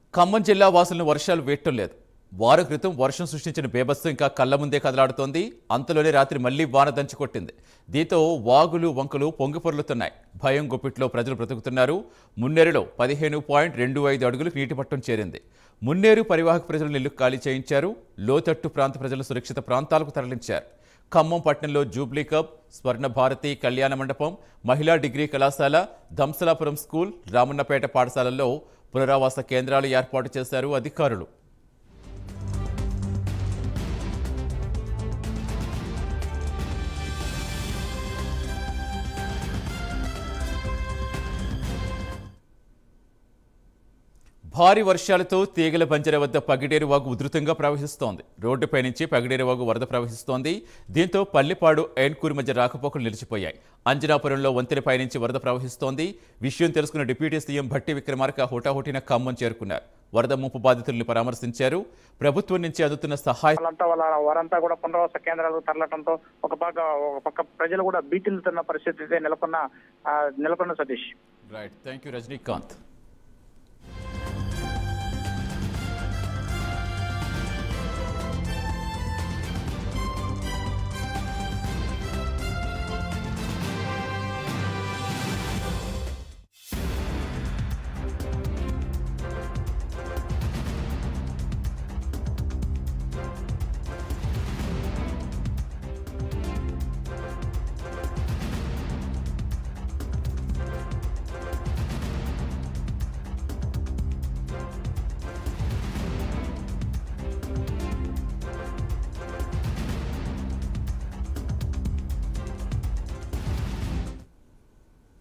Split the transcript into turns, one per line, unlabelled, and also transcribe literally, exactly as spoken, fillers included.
ఖమ్మం జిల్లా వాసులను వర్షాలు వేయటం లేదు. వారం క్రితం వర్షం సృష్టించిన బేభత్సం ఇంకా కళ్ల ముందే కదలాడుతోంది. అంతలోనే రాత్రి మళ్లీ వాన దంచి కొట్టింది. దీంతో వాగులు వంకలు పొంగి పొర్లుతున్నాయి. భయం గుప్పిట్లో ప్రజలు బ్రతుకుతున్నారు. మున్నేరులో పదిహేను పాయింట్ రెండు ఐదు అడుగులు నీటి మట్టం చేరింది. మున్నేరు పరివాహక ప్రజలను ఇల్లు ఖాళీ చేయించారు. లోతట్టు ప్రాంత ప్రజలను సురక్షిత ప్రాంతాలకు తరలించారు. ఖమ్మం పట్టణంలో జూబ్లీ కప్, స్వర్ణ భారతి కళ్యాణ మండపం, మహిళా డిగ్రీ కళాశాల, దంసలాపురం స్కూల్, రామన్నపేట పాఠశాలల్లో పునరావాస కేంద్రాలు ఏర్పాటు చేశారు అధికారులు. భారీ వర్షాలతో తీగల బంజర వద్ద పగిడేరు వాగు ఉధృతంగా ప్రవహిస్తోంది. రోడ్డుపై నుంచి పగిడేరు వాగు వరద ప్రవహిస్తోంది. దీంతో పల్లిపాడు, ఏన్కూరు మధ్య రాకపోకలు నిలిచిపోయాయి. అంజనాపురంలో వంతెనపై నుంచి వరద ప్రవహిస్తోంది. విషయం తెలుసుకున్న డిప్యూటీ సీఎం భట్టి విక్రమార్క హుటాహుటిన ఖమ్మం చేరుకున్నారు. వరద ముంపు బాధితులను పరామర్శించారు. ప్రభుత్వం నుంచి అందుతున్న సహాయం
వారంతా కూడా పునరావాస కేంద్రాలకు తరలటంతో ఒక పక్క ఒక పక్క ప్రజలు కూడా భీతిల్లుతున్న పరిస్థితి నెలకొన్న నెలకొన్న Satish.
Right, thank you Rajinikanth.